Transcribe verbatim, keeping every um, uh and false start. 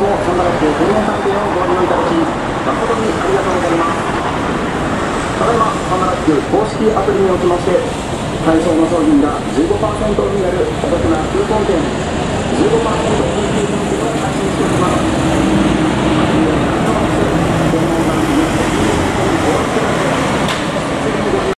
もサンダラック天然探偵をご利用いただき誠にありがとうございます。ただいまサンダラック公式アプリにおきまして対象の商品が じゅうごパーセント オフになるお得なクーポン券 じゅうごパーセント オフに